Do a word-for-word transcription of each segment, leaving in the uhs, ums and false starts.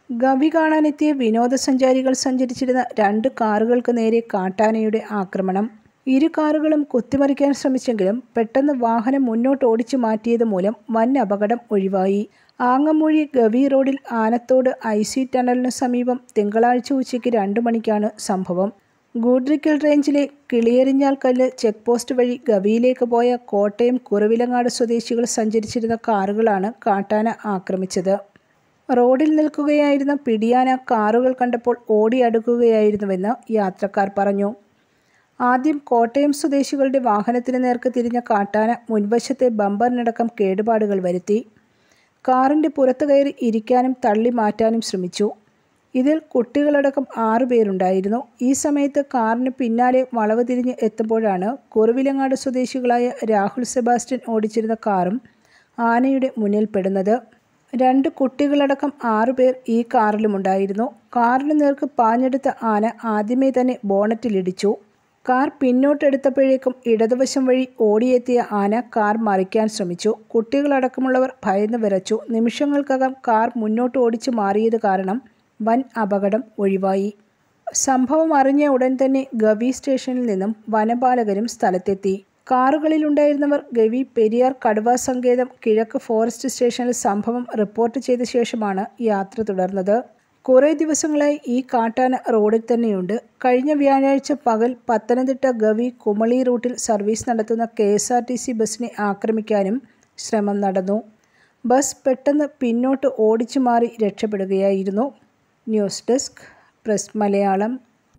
ഗവി കാണാനെത്തിയ വിനോദസഞ്ചാരികൾ സഞ്ചരിച്ചിരുന്ന രണ്ട് കാറുകൾക്ക് നേരെ കാട്ടാനയുടെ ആക്രമണം. ഇരു കാറുകളും കുത്തിമറിക്കാൻ ശ്രമിച്ചെങ്കിലും പെട്ടെന്ന് വാഹനം മുന്നോട്ട് ഓടിച്ചു മാറ്റിയത് മൂലം വൻ അപകടം ഒഴിവായി. ആങ്ങമൂഴി ഗവി റോഡിൽ ആനത്തോട് ഐ സി ടണലിനു സമീപം തിങ്കളാഴ്ച ഉച്ചയ്ക്ക് രണ്ടു മണിക്കാണ് സംഭവം. ഗൂഡ്രിക്കൽ റേഞ്ചിലെ കിളിയരിഞ്ഞാൽക്കല്ല് ചെക്ക് പോസ്റ്റ് വഴി ഗവിയിലേക്ക് പോയ കോട്ടയം കുറവിലങ്ങാട് സ്വദേശികൾ സഞ്ചരിച്ചിരുന്ന കാറുകളാണ് കാട്ടാന ആക്രമിച്ചത്. റോഡിൽ നിൽക്കുകയായിരുന്ന പിടിയാന കാറുകൾ കണ്ടപ്പോൾ ഓടിയടുക്കുകയായിരുന്നുവെന്ന് യാത്രക്കാർ പറഞ്ഞു. ആദ്യം കോട്ടയം സ്വദേശികളുടെ വാഹനത്തിന് നേർക്ക് തിരിഞ്ഞ കാട്ടാന മുൻവശത്തെ ബമ്പറിനടക്കം കേടുപാടുകൾ വരുത്തി. കാറിൻ്റെ പുറത്തു കയറി ഇരിക്കാനും തള്ളി മാറ്റാനും ശ്രമിച്ചു. ഇതിൽ കുട്ടികളടക്കം ആറുപേരുണ്ടായിരുന്നു. ഈ സമയത്ത് കാറിന് പിന്നാലെ വളവ് തിരിഞ്ഞ് എത്തുമ്പോഴാണ് കുറവിലങ്ങാട് സ്വദേശികളായ രാഹുൽ സെബാസ്റ്റ്യൻ ഓടിച്ചിരുന്ന കാറും ആനയുടെ മുന്നിൽപ്പെടുന്നത്. രണ്ട് കുട്ടികളടക്കം ആറുപേർ ഈ കാറിലുമുണ്ടായിരുന്നു. കാറിന് നേർക്ക് പാഞ്ഞെടുത്ത ആന ആദ്യമേ തന്നെ ബോണറ്റിലിടിച്ചു. കാർ പിന്നോട്ടെടുത്തപ്പോഴേക്കും ഇടതുവശം വഴി ഓടിയെത്തിയ ആന കാർ മറിക്കാൻ ശ്രമിച്ചു. കുട്ടികളടക്കമുള്ളവർ ഭയന്ന് വിറച്ചു. നിമിഷങ്ങൾക്കകം കാർ മുന്നോട്ട് ഓടിച്ചു മാറിയത് കാരണം വൻ അപകടം ഒഴിവായി. സംഭവം അറിഞ്ഞ ഉടൻ തന്നെ ഗവി സ്റ്റേഷനിൽ നിന്നും വനപാലകരും സ്ഥലത്തെത്തി. കാറുകളിലുണ്ടായിരുന്നവർ ഗവി പെരിയാർ കടുവാ സങ്കേതം കിഴക്ക് ഫോറസ്റ്റ് സ്റ്റേഷനിൽ സംഭവം റിപ്പോർട്ട് ചെയ്ത ശേഷമാണ് യാത്ര തുടർന്നത്. കുറേ ദിവസങ്ങളായി ഈ കാട്ടാന റോഡിൽ തന്നെയുണ്ട്. കഴിഞ്ഞ വ്യാഴാഴ്ച പകൽ പത്തനംതിട്ട ഗവി കുമളി റൂട്ടിൽ സർവീസ് നടത്തുന്ന K S R T C ബസ്സിനെ ആക്രമിക്കാനും ശ്രമം നടന്നു. ബസ് പെട്ടെന്ന് പിന്നോട്ട് ഓടിച്ചു മാറി രക്ഷപ്പെടുകയായിരുന്നു. News desk press Malayalam.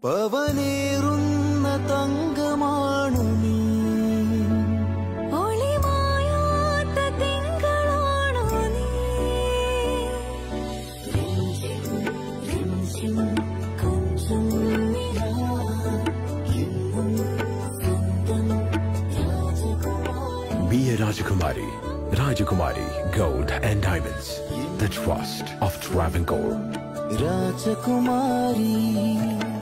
Be a Rajakumari. Rajakumari Gold and Diamonds. The trust of Travancore. Rajakumari.